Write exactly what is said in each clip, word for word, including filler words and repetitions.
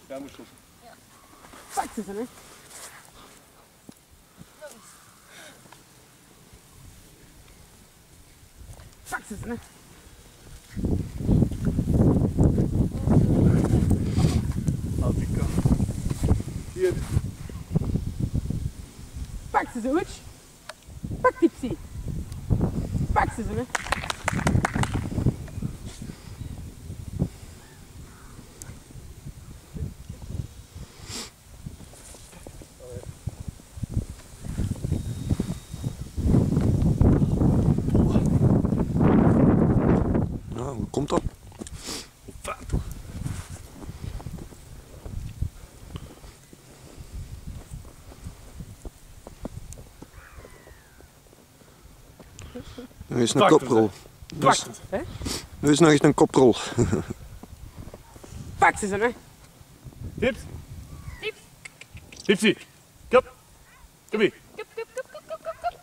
Ja, moet stoppen. Ja. Pak ze dan, hè. Nog eens. Pak ze dan, hè. Als ik kan. Hier. Pak ze zo, Oets. Pak Tipsy. Pak ze dan, hè. Nou, hoe komt dat? Fijn toch? Nu is een Wacht koprol. Wacht. Hè? Nu is nog eens een koprol. Pak ze dan, hè. Tips. Tips. Tipsy. Kom. Kom hier. Kup, kup, kup, kup, kup, kup, kup.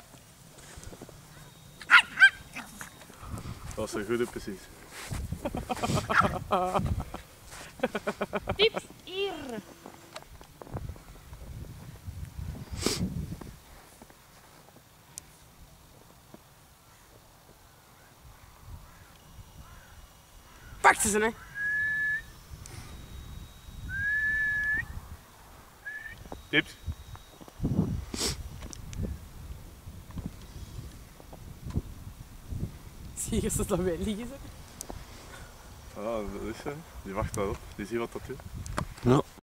Dat is een goede precies. Tips, hier. Pak ze dan, hè. Tips. Zie je ze dan weer liggen, ze. Ah, dat is zo. Die wacht daarop. Die ziet wat dat doet. Ja.